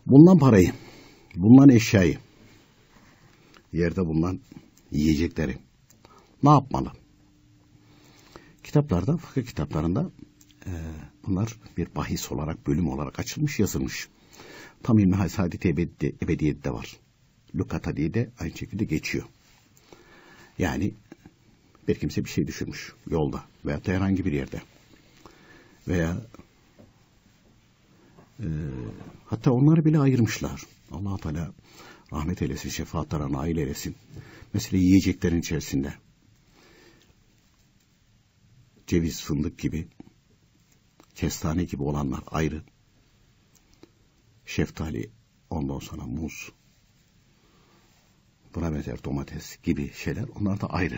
Bulunan parayı, bulunan eşyayı, yerde bulunan yiyecekleri ne yapmalı? Kitaplarda, fıkıh kitaplarında bunlar bir bahis olarak, bölüm olarak açılmış, yazılmış. Tam İlmihal Saadet-i Ebediyet'te var. Lukata diye de aynı şekilde geçiyor. Yani bir kimse bir şey düşürmüş yolda veya da herhangi bir yerde. Veya hatta onları bile ayırmışlar. Allah-u Teala rahmet eylesin, şefaatlerine nail eylesin. Mesela yiyeceklerin içerisinde ceviz, fındık gibi, kestane gibi olanlar ayrı. Şeftali, ondan sonra muz, buna benzer domates gibi şeyler, onlar da ayrı.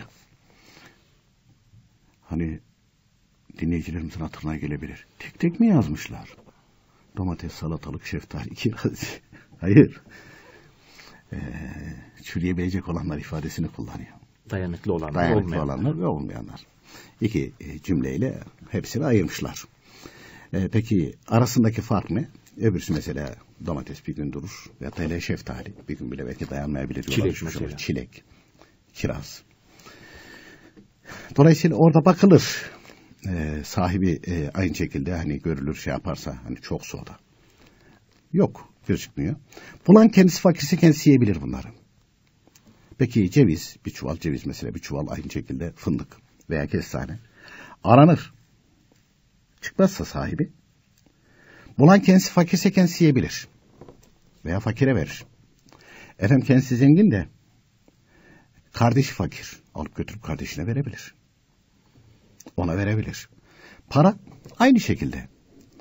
Hani dinleyicilerimizin hatırına gelebilir. Tek tek mi yazmışlar? Domates, salatalık, şeftali, kiraz. Hayır. Çürüyebilecek olanlar ifadesini kullanıyor. Dayanıklı olanlar, dayanıklı olanlar ve olmayanlar. İki cümleyle hepsini ayırmışlar. Peki arasındaki fark ne? Öbürsü mesela domates bir gün durur. Ya da hele şeftali bir gün bile belki dayanmayabilir. Çilek mesela. Çilek, kiraz. Dolayısıyla orada bakılır. Sahibi aynı şekilde hani görülür şey yaparsa hani çok soda. Yok, gözükmüyor. Bulan kendisi fakirse kendisi yiyebilir bunları. Peki ceviz, bir çuval ceviz mesela, bir çuval aynı şekilde fındık veya kestane aranır. Çıkmazsa sahibi, bulan kendisi fakirse kendisi yiyebilir. Veya fakire verir. Efendim kendisi zengin de kardeşi fakir. Alıp götürüp kardeşine verebilir. Ona verebilir. Para aynı şekilde.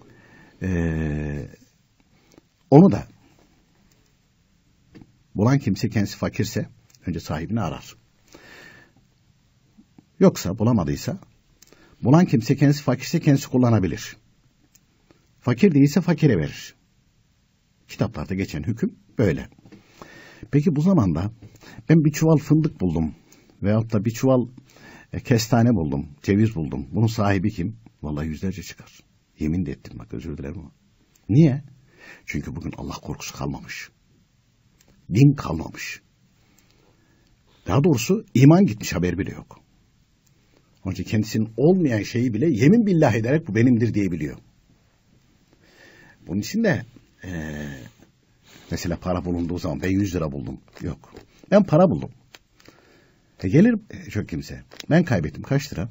Onu da bulan kimse kendisi fakirse önce sahibini arar. Yoksa bulamadıysa bulan kimse kendisi fakirse kendisi kullanabilir. Fakir değilse fakire verir. Kitaplarda geçen hüküm böyle. Peki bu zamanda ben bir çuval fındık buldum veyahut da bir çuval kestane buldum, ceviz buldum. Bunun sahibi kim? Vallahi yüzlerce çıkar. Yemin de ettim, bak özür dilerim ama. Niye? Çünkü bugün Allah korkusu kalmamış. Din kalmamış. Daha doğrusu iman gitmiş, haber bile yok. Onun için kendisinin olmayan şeyi bile yemin billah ederek bu benimdir diyebiliyor. Bunun için de mesela para bulunduğu zaman ben 100 lira buldum. Yok. Ben para buldum. Gelir çok kimse. Ben kaybettim kaç lira?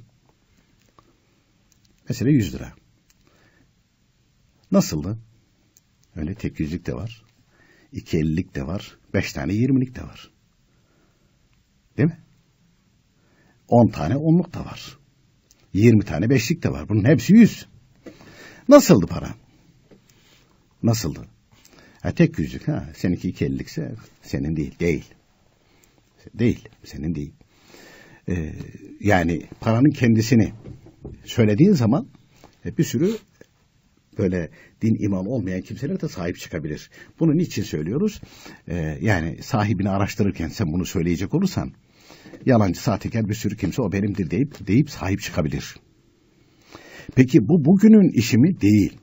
Mesela 100 lira. Nasıldı? Öyle tek yüzlük de var. 2.50'lik de var. 5 tane 20'lik de var. Değil mi? 10 tane 10'luk da var. 20 tane 5'lik de var. Bunun hepsi 100. Nasıldı para? Nasıldı? Tek yüzlük. Seninki 2.50'likse senin değil. Değil. Senin değil. Yani paranın kendisini söylediğin zaman bir sürü böyle din imanı olmayan kimseler de sahip çıkabilir. Bunu niçin söylüyoruz? Yani sahibini araştırırken sen bunu söyleyecek olursan yalancı, sahtekar bir sürü kimse o benimdir deyip sahip çıkabilir. Peki bu bugünün işi mi? Değil.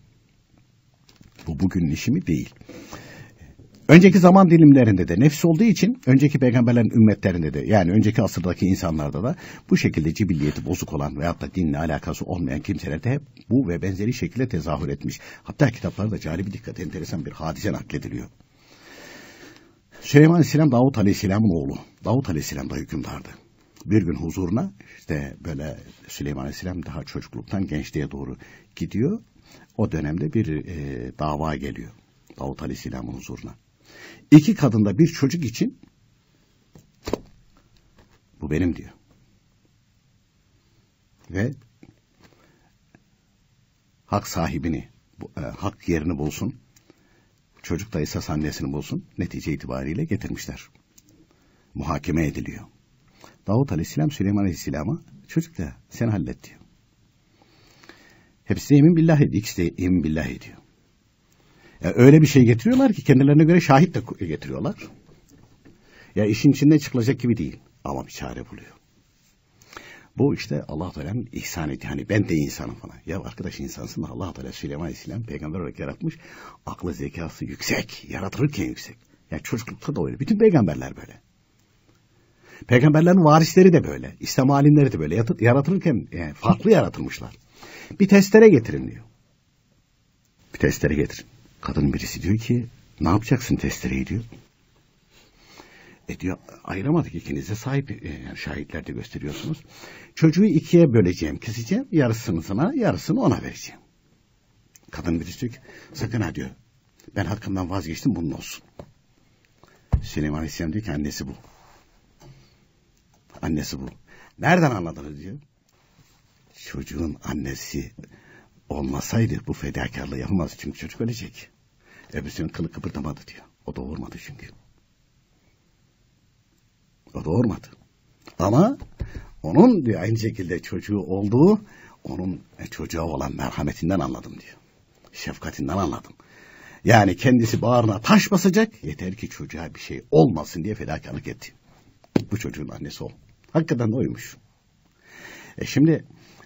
Bu bugünün işi mi? Değil. Önceki zaman dilimlerinde de nefs olduğu için önceki peygamberlerin ümmetlerinde de yani önceki asırdaki insanlarda da bu şekilde cibilliyeti bozuk olan veyahut da dinle alakası olmayan kimselerde hep bu ve benzeri şekilde tezahür etmiş. Hatta kitaplarda cali bir dikkat enteresan bir hadise naklediliyor. Süleyman Aleyhisselam Davut Aleyhisselam'ın oğlu. Davut Aleyhisselam da hükümdardı. Bir gün huzuruna işte böyle Süleyman Aleyhisselam daha çocukluktan gençliğe doğru gidiyor. O dönemde bir dava geliyor Davut Aleyhisselam'ın huzuruna. 2 kadında bir çocuk için bu benim diyor. Ve hak sahibini, hak yerini bulsun. Çocuk da esas annesini bulsun. Netice itibariyle getirmişler. Muhakeme ediliyor. Davut Aleyhisselam Süleyman Aleyhisselam'a çocuk da sen hallet diyor. Hepsi de emin billah ediyor. İkisi de emin billah ediyor. Öyle bir şey getiriyorlar ki kendilerine göre şahit de getiriyorlar. Ya işin içinden çıkılacak gibi değil. Ama bir çare buluyor. Bu işte Allah Teala'nın ihsan etti. Hani ben de insanım falan. Ya arkadaş, insansın da Allah Teala Süleyman Aleyhisselam peygamber olarak yaratmış. Aklı zekası yüksek. Yaratılırken yüksek. Yani çocuklukta da öyle. Bütün peygamberler böyle. Peygamberlerin varisleri de böyle. İslam alimleri de böyle. Yaratılırken yani farklı yaratılmışlar. Bir testere getirin diyor. Bir testere getirin. Kadın birisi diyor ki ne yapacaksın testereyi diyor. Diyor ayıramadık, ikiniz de sahip, yani şahitler de gösteriyorsunuz. Çocuğu ikiye böleceğim, keseceğim. Yarısını sana, yarısını ona vereceğim. Kadın birisi diyor ki sakın ha diyor. Ben hakkımdan vazgeçtim, bunun olsun. Süleyman Aleyhisselam diyor ki annesi bu. Annesi bu. Nereden anladınız diyor. Çocuğun annesi olmasaydı bu fedakarlığı yapamaz. Çünkü çocuk ölecek. Öbürsünün kılı kıpırdamadı diyor. O doğurmadı çünkü. O doğurmadı. Ama onun diyor aynı şekilde çocuğu olduğu, onun çocuğa olan merhametinden anladım diyor. Şefkatinden anladım. Yani kendisi bağrına taş basacak, yeter ki çocuğa bir şey olmasın diye fedakarlık etti. Bu çocuğun annesi o. Hakikaten de oymuş. Şimdi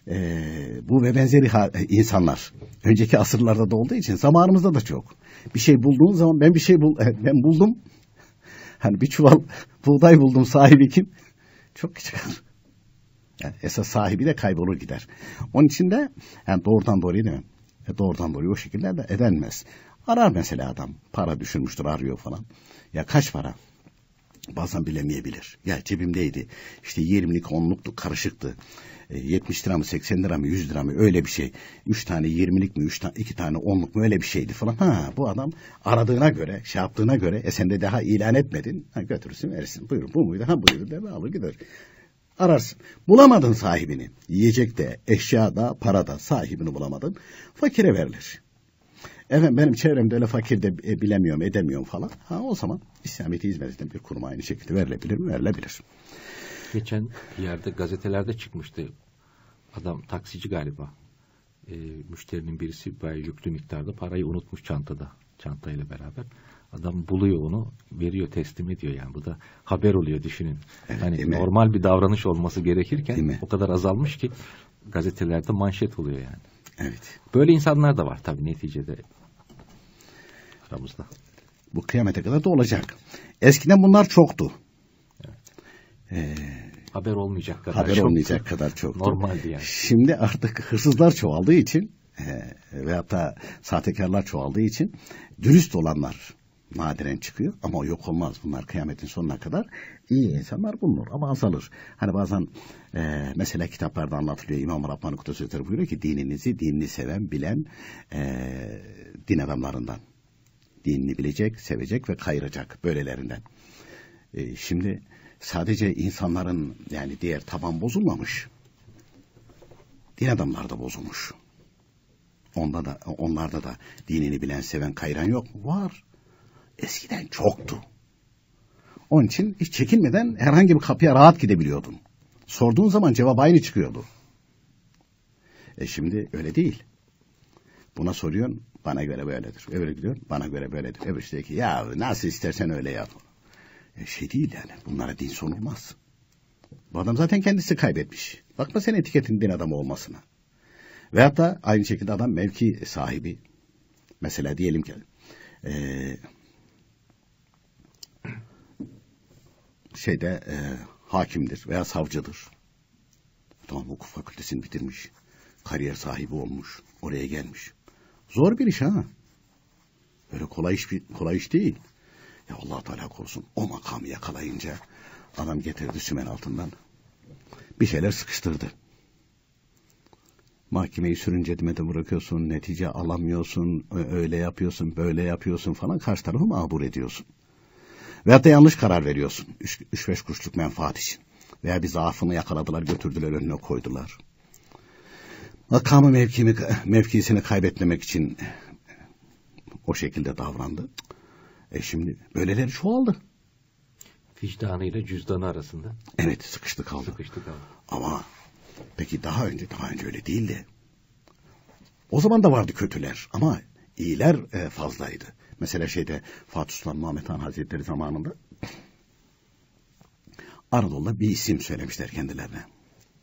bu ve benzeri insanlar önceki asırlarda da olduğu için zamanımızda da çok. Bir şey bulduğun zaman ben buldum. Hani bir çuval buğday buldum, sahibi kim? Çok çıkar. Yani esas sahibi de kaybolur gider. Onun için de yani doğrudan doğruya değil mi? Doğrudan doğruya o şekilde de edenmez. Arar mesela adam. Para düşürmüştür, arıyor falan. Ya kaç para? Bazen bilemeyebilir. Ya cebimdeydi. İşte 20'lik 10'luktu, karışıktı. 70 lira mı 80 lira mı 100 lira mı öyle bir şey. 3 tane 20'lik mi 2 tane 10'luk mu öyle bir şeydi falan. Bu adam aradığına göre, şey yaptığına göre sen de daha ilan etmedin. Götürürsün verirsin. Buyurun bu muydu? Buyurun de alır gider. Ararsın. Bulamadın sahibini. Yiyecek de, eşya da, para da sahibini bulamadın. Fakire verilir. Efendim benim çevremde öyle fakir de bilemiyorum, edemiyorum falan. O zaman İslamiyet'e hizmet eden bir kuruma aynı şekilde verilebilir mi? Verilebilir. Geçen yerde gazetelerde çıkmıştı. Adam taksici galiba. Müşterinin birisi bayağı yüklü miktarda parayı unutmuş çantada. Çantayla beraber. Adam buluyor onu, veriyor, teslim ediyor yani. Bu da haber oluyor, düşünün. Evet, hani normal bir davranış olması gerekirken o kadar azalmış ki gazetelerde manşet oluyor yani. Evet. Böyle insanlar da var tabii neticede aramızda. Bu kıyamete kadar da olacak. Eskiden bunlar çoktu. Evet. Haber olmayacak kadar haber çoktu. Olmayacak kadar çoktu. Normaldi yani. Şimdi artık hırsızlar çoğaldığı için veyahut da sahtekarlar çoğaldığı için dürüst olanlar nadiren çıkıyor ama o yok olmaz. Bunlar kıyametin sonuna kadar iyi insanlar bulunur ama azalır. Hani bazen mesela kitaplarda anlatılıyor. İmam Rabbani Kuddüs Sözleri buyuruyor ki dinini seven, bilen din adamlarından. Dinini bilecek, sevecek ve kayıracak böylelerinden. Şimdi sadece insanların yani diğer taban bozulmamış. Din adamları da bozulmuş. Onlarda da dinini bilen, seven, kayıran yok mu? Var. Eskiden çoktu. Onun için hiç çekinmeden herhangi bir kapıya rahat gidebiliyordun. Sorduğun zaman cevap aynı çıkıyordu. Şimdi öyle değil. Buna soruyorsun, bana göre böyledir. Öbürü gidiyor, bana göre böyledir. Öbürü diyor ki ya nasıl istersen öyle yap. Değil yani. Bunlara din sorulmaz. Bu adam zaten kendisi kaybetmiş. Bakma sen etiketin din adamı olmasına. Veyahut da aynı şekilde adam mevki sahibi. Mesela diyelim ki hakimdir veya savcıdır. Tamam, hukuk fakültesini bitirmiş. Kariyer sahibi olmuş. Oraya gelmiş. Zor bir iş ha. Öyle kolay iş değil. Ya Allah Teala korusun. O makamı yakalayınca adam getirdi sümen altından. Bir şeyler sıkıştırdı. Mahkemeyi sürüncetmede bırakıyorsun, netice alamıyorsun, öyle yapıyorsun, böyle yapıyorsun falan, karşı tarafı mağdur ediyorsun. Veyahut da yanlış karar veriyorsun. 3-5 kuruşluk menfaat için. Veya bir zaafını yakaladılar, götürdüler, önüne koydular. Makamı mevkisini kaybetmemek için o şekilde davrandı. Şimdi böyleleri çoğaldı. Vicdanıyla cüzdanı arasında. Evet, sıkıştı kaldı. Ama peki daha önce öyle değildi. O zaman da vardı kötüler ama iyiler fazlaydı. Mesela Fatih Sultan Mehmet Han Hazretleri zamanında Anadolu'da bir isim söylemişler kendilerine.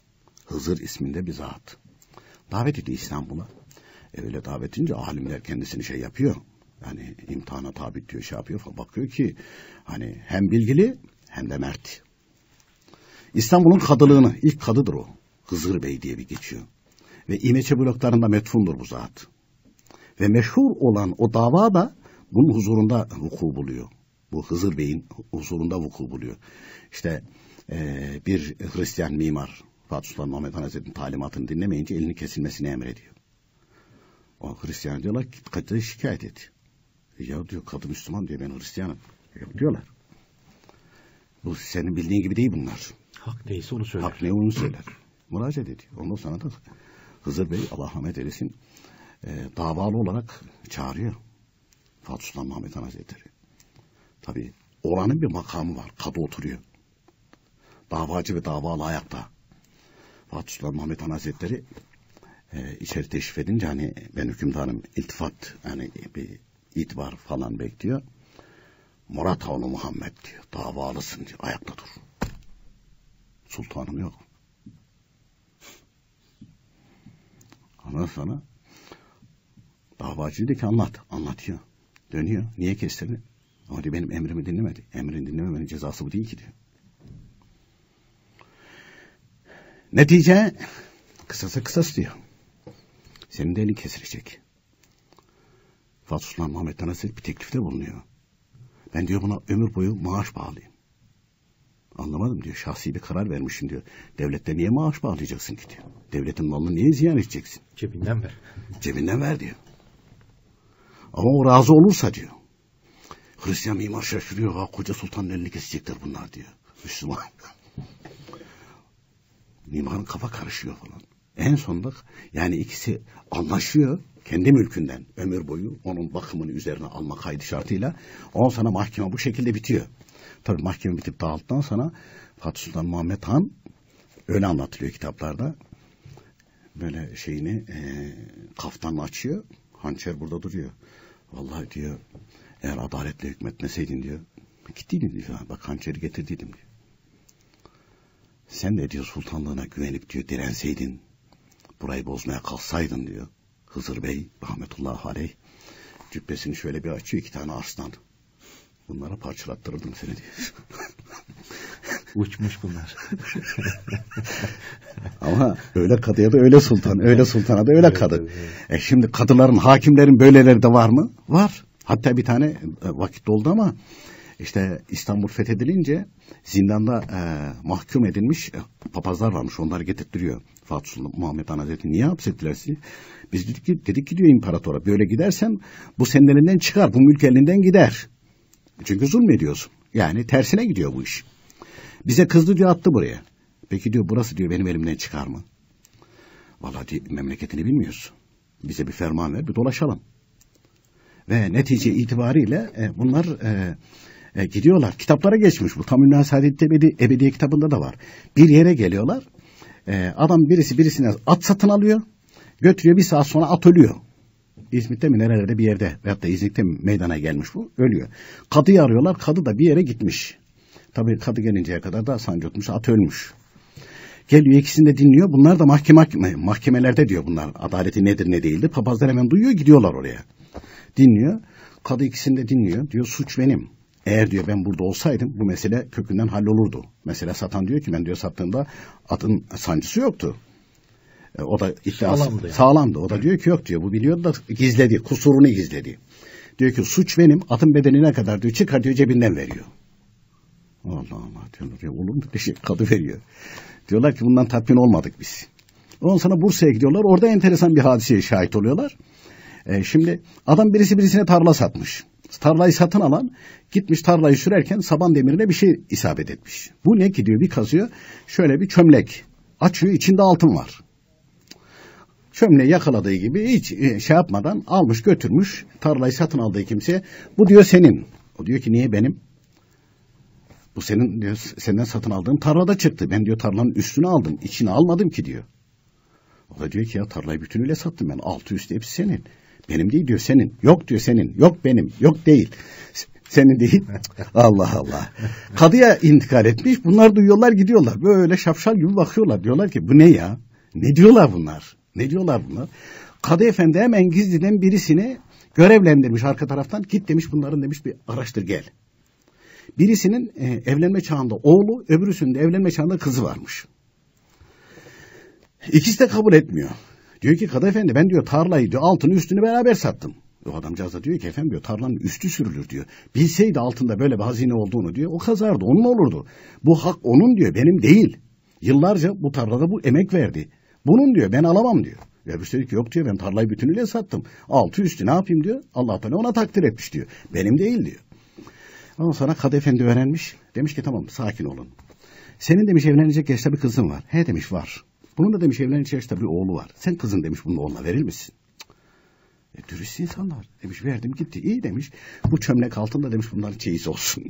Hızır isminde bir zat. Davet ediyor İstanbul'a. Öyle davet edince alimler kendisini şey yapıyor. Yani imtihana tabi tutuyor, şey yapıyor falan. Bakıyor ki hani hem bilgili hem de mert. İstanbul'un kadılığını, ilk kadıdır o. Hızır Bey diye bir geçiyor. Ve İmeçe bloklarında metfundur bu zat. Ve meşhur olan o dava da bunun huzurunda vuku buluyor. Bu Hızır Bey'in huzurunda vuku buluyor. İşte bir Hristiyan mimar Fatih Sultan Mehmet Han Hazretleri'nin talimatını dinlemeyince elini kesilmesini emrediyor. O Hristiyan diyorlar ki kadıya şikayet et. Ya diyor kadı Müslüman diyor, ben Hristiyanım. Yok diyorlar. Bu senin bildiğin gibi değil bunlar. Hak neyse onu söyler. Hak ne onu söyler. Müracaat ediyor. Ondan sonra da Hızır Bey Allah rahmet eylesin davalı olarak çağırıyor Fatih Sultan Mehmet Han Hazretleri. Tabii oranın bir makamı var. Kadı oturuyor. Davacı ve davalı ayakta. Fatih Sultan Mehmet Han Hazretleri içeri teşrif edince hani ben hükümdarım iltifat hani bir itibar falan bekliyor. Muratoğlu Muhammed diyor. Davalısın diyor. Ayakta dur. Sultanım yok. Ondan sonra davacı diyor ki anlat. Anlatıyor. Dönüyor. Niye kestirdin? Ama diyor benim emrimi dinlemedi. Emrini dinlememenin cezası bu değil ki diyor. Netice kısasa kısas diyor. Senin de elin kesilecek. Fatih Sultan Mehmet Han Hazretleri bir teklifte bulunuyor. Ben diyor buna ömür boyu maaş bağlayayım. Anlamadım diyor. Şahsi bir karar vermişsin diyor. Devlette niye maaş bağlayacaksın ki diyor. Devletin malını niye ziyan edeceksin? Cebinden ver. Cebinden ver diyor. Ama o razı olursa diyor. Hristiyan mimar şaşırıyor. Ha, koca sultanın elini kesecekler bunlar diyor. Müslüman. Mimarın kafa karışıyor falan. En sonunda yani ikisi anlaşıyor. Kendi mülkünden ömür boyu onun bakımını üzerine alma kaydı şartıyla. Ondan sonra mahkeme bu şekilde bitiyor. Tabii mahkeme bitip dağıldıktan sonra Fatih Sultan Mehmet Han öyle anlatılıyor kitaplarda. Böyle şeyini kaftanla açıyor. Hançer burada duruyor. Vallahi diyor eğer adaletle hükmetmeseydin diyor gittiydin diyor. Bak hançeri getirdiydim diyor. Sen de diyor sultanlığına güvenip diyor direnseydin, burayı bozmaya kalksaydın diyor. Hızır Bey rahmetullahi aleyh cübbesini şöyle bir açıyor, 2 tane arslan. Bunlara parçalattırırdım seni diyor. Uçmuş bunlar. Ama öyle kadıya da öyle sultan, öyle sultana da öyle evet, kadı. Evet. Şimdi kadıların, hakimlerin böyleleri de var mı? Var. Hatta bir tane vakit doldu ama işte İstanbul fethedilince zindanda mahkum edilmiş papazlar varmış. Onları getirttiriyor. Fatih Sultan Muhammed Han Hazretleri niye hapsettiler sizi? Biz dedik ki diyor imparatora böyle gidersen bu senin elinden çıkar. Bu mülk elinden gider. Çünkü zulmediyorsun. Yani tersine gidiyor bu iş. Bize kızdı diyor, attı buraya. Peki diyor burası diyor benim elimden çıkar mı? Vallahi diyor, memleketini bilmiyorsun. Bize bir ferman ver, bir dolaşalım. Ve netice itibariyle bunlar gidiyorlar. Kitaplara geçmiş bu. Tam-ül Saadet Ebedi kitabında da var. Bir yere geliyorlar. Adam birisine at satın alıyor. Götürüyor, 1 saat sonra at ölüyor. İzmit'te mi nerelerde bir yerde veyahut da İznik'te mi meydana gelmiş bu. Ölüyor. Kadıyı arıyorlar. Kadı da bir yere gitmiş. Tabii kadı gelinceye kadar da sancıtmış. At ölmüş. Geliyor, ikisini de dinliyor. Bunlar da mahkemelerde diyor bunlar. Adaleti nedir ne değildir. Papazlar hemen duyuyor, gidiyorlar oraya. Dinliyor. Kadı ikisini de dinliyor. Diyor suç benim. Eğer diyor ben burada olsaydım bu mesele kökünden hallolurdu. Mesela satan diyor ki ben diyor sattığımda atın sancısı yoktu. O da iddiası sağlamdı. O da diyor ki yok diyor. Bu biliyordu da gizledi. Kusurunu gizledi. Diyor ki suç benim. Atın bedeli ne kadar diyor. Çıkar diyor, cebinden veriyor. Allah Allah diyor. Olur mu? Kadı veriyor. Diyorlar ki bundan tatmin olmadık biz. Ondan sonra Bursa'ya gidiyorlar. Orada enteresan bir hadiseye şahit oluyorlar. Şimdi adam birisine tarla satmış. Tarlayı satın alan gitmiş tarlayı sürerken saban demirine bir şey isabet etmiş. Bu ne ki diyor, bir kazıyor. Şöyle bir çömlek açıyor, içinde altın var. Çömleği yakaladığı gibi hiç şey yapmadan almış götürmüş tarlayı satın aldığı kimseye. Bu diyor senin. O diyor ki niye benim? Bu senin diyor, senden satın aldığım tarlada çıktı. Ben diyor tarlanın üstünü aldım, içini almadım ki diyor. O da diyor ki ya tarlayı bütünüyle sattım ben. Altı üstü hepsi senin. Benim değil diyor, senin. Yok diyor senin. Yok benim. Yok değil. Senin değil. Allah Allah. Kadıya intikal etmiş. Bunlar duyuyorlar gidiyorlar. Böyle şapşal gibi bakıyorlar. Diyorlar ki bu ne ya? Ne diyorlar bunlar? Ne diyorlar bunlar? Kadı efendi hemen gizliden birisini görevlendirmiş arka taraftan. Git demiş bunların demiş bir araştır gel. Birisinin evlenme çağında oğlu, öbürüsünün de evlenme çağında kızı varmış. İkisi de kabul etmiyor. Diyor ki Kadı efendi ben diyor tarlayı diyor altını üstünü beraber sattım. O adamcağız da diyor ki efendim diyor tarlanın üstü sürülür diyor. Bilseydi altında böyle bir hazine olduğunu diyor o kazardı onun olurdu. Bu hak onun diyor benim değil. Yıllarca bu tarlada bu emek verdi. Bunun diyor ben alamam diyor. Öbürsü diyor ki yok diyor ben tarlayı bütünüyle sattım. Altı üstü ne yapayım diyor. Allah Teala ona takdir etmiş diyor. Benim değil diyor. Ondan sonra Kadı efendi öğrenmiş. Demiş ki tamam sakin olun. Senin demiş evlenecek yaşta bir kızın var. He demiş var. Bunun da demiş evlenecek yaşta bir oğlu var. Sen kızın demiş bunun oğluna verir misin? Dürüst insanlar. Demiş verdim gitti. İyi demiş. Bu çömlek altında demiş bunlar çeyiz olsun.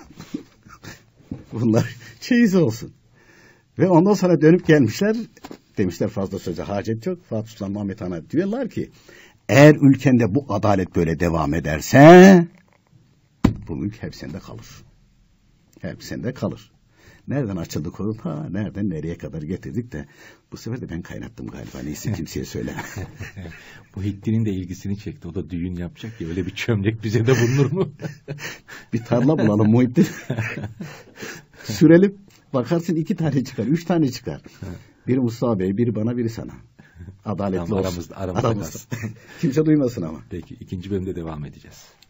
Bunlar çeyiz olsun. Ve ondan sonra dönüp gelmişler. Demişler fazla söze hacet yok. Fatih Sultan Mehmed Han'a diyorlar ki eğer ülkende bu adalet böyle devam ederse bu mülk hep sende kalır. Hep sende kalır. Nereden açıldı konu? Nereden nereye kadar getirdik de bu sefer de ben kaynattım galiba. Neyse kimseye söyle. Bu Hitti'nin de ilgisini çekti. O da düğün yapacak ya öyle bir çömlek bize de bulunur mu? Bir tarla bulalım Muhittin. Sürelim. Bakarsın 2 tane çıkar, 3 tane çıkar. Biri Mustafa Bey, biri bana, biri sana. Adaletli tamam, olsun. Aramızda. Kimse duymasın ama. Peki 2. bölümde devam edeceğiz.